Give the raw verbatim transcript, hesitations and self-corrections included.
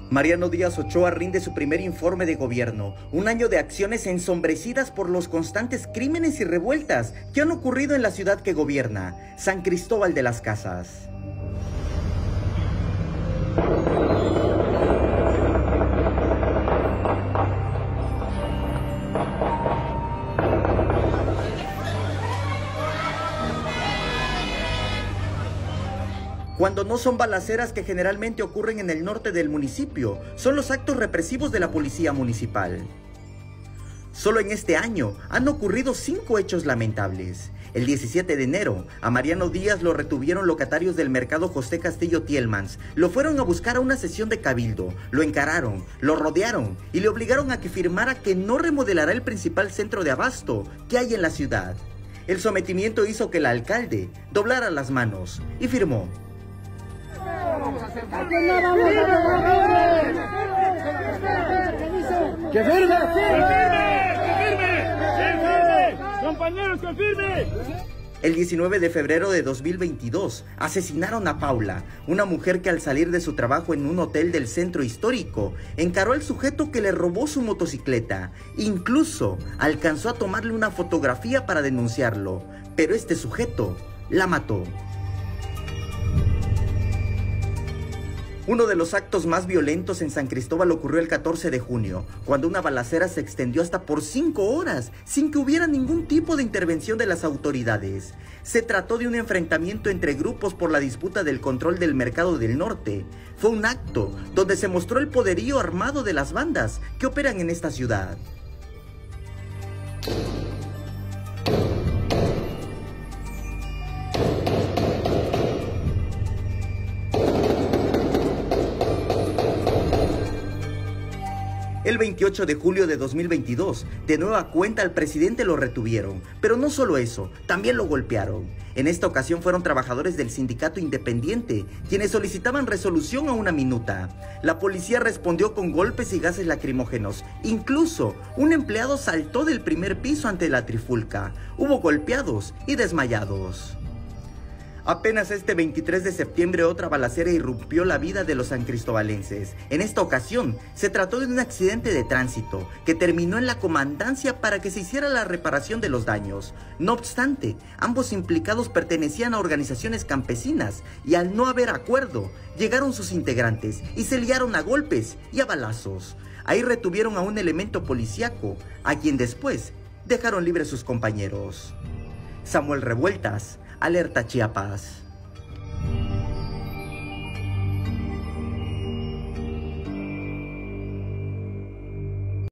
Mariano Díaz Ochoa rinde su primer informe de gobierno, un año de acciones ensombrecidas por los constantes crímenes y revueltas que han ocurrido en la ciudad que gobierna, San Cristóbal de las Casas. Cuando no son balaceras que generalmente ocurren en el norte del municipio, son los actos represivos de la policía municipal. Solo en este año han ocurrido cinco hechos lamentables. El diecisiete de enero, a Mariano Díaz lo retuvieron locatarios del mercado José Castillo Tielmans. Lo fueron a buscar a una sesión de cabildo, lo encararon, lo rodearon y le obligaron a que firmara que no remodelará el principal centro de abasto que hay en la ciudad. El sometimiento hizo que el alcalde doblara las manos y firmó. ¡Que firme! ¡Que firme! ¡Que firme! ¡Compañeros, que firme! El diecinueve de febrero de dos mil veintidós asesinaron a Paula, una mujer que al salir de su trabajo en un hotel del centro histórico, encaró al sujeto que le robó su motocicleta. Incluso alcanzó a tomarle una fotografía para denunciarlo, pero este sujeto la mató. Uno de los actos más violentos en San Cristóbal ocurrió el catorce de junio, cuando una balacera se extendió hasta por cinco horas, sin que hubiera ningún tipo de intervención de las autoridades. Se trató de un enfrentamiento entre grupos por la disputa del control del mercado del norte. Fue un acto donde se mostró el poderío armado de las bandas que operan en esta ciudad. El veintiocho de julio de dos mil veintidós, de nueva cuenta al presidente lo retuvieron, pero no solo eso, también lo golpearon. En esta ocasión fueron trabajadores del sindicato independiente, quienes solicitaban resolución a una minuta. La policía respondió con golpes y gases lacrimógenos. Incluso, un empleado saltó del primer piso ante la trifulca. Hubo golpeados y desmayados. Apenas este veintitrés de septiembre otra balacera irrumpió la vida de los sancristobalenses. En esta ocasión se trató de un accidente de tránsito que terminó en la comandancia para que se hiciera la reparación de los daños. No obstante, ambos implicados pertenecían a organizaciones campesinas y al no haber acuerdo, llegaron sus integrantes y se liaron a golpes y a balazos. Ahí retuvieron a un elemento policíaco, a quien después dejaron libres sus compañeros. Samuel Revueltas, Alerta Chiapas.